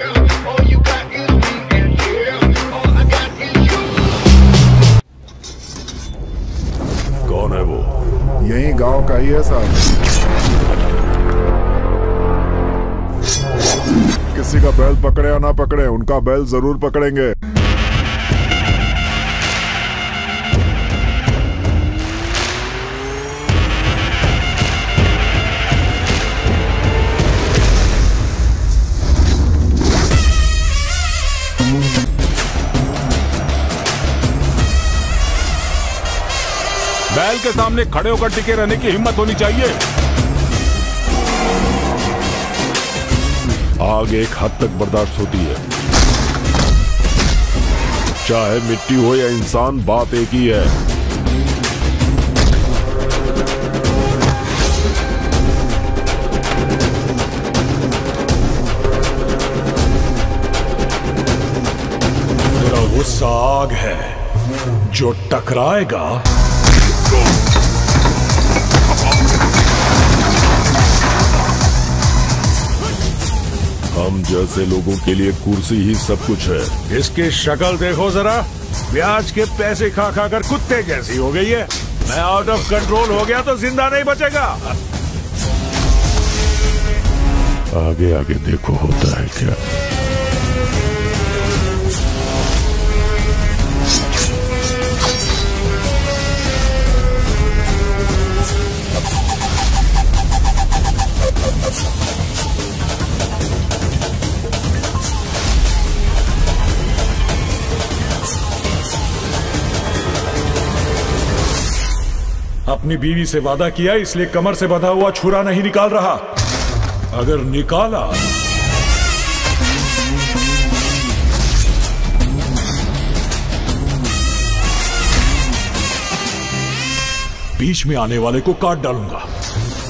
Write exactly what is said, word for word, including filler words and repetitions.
कौन है वो? यही गांव का ही है साहब। किसी का बैल पकड़े या ना पकड़े, उनका बैल जरूर पकड़ेंगे। बैल के सामने खड़े होकर टिके रहने की हिम्मत होनी चाहिए। आग एक हद तक बर्दाश्त होती है, चाहे मिट्टी हो या इंसान, बात एक ही है। मेरा गुस्सा आग है, जो टकराएगा हम जैसे लोगों के लिए कुर्सी ही सब कुछ है। इसकी शक्ल देखो जरा, ब्याज के पैसे खा खा कर कुत्ते जैसी हो गई है। मैं आउट ऑफ कंट्रोल हो गया तो जिंदा नहीं बचेगा। आगे आगे देखो होता है क्या। अपनी बीवी से वादा किया, इसलिए कमर से बंधा हुआ छुरा नहीं निकाल रहा। अगर निकाला बीच में आने वाले को काट डालूंगा।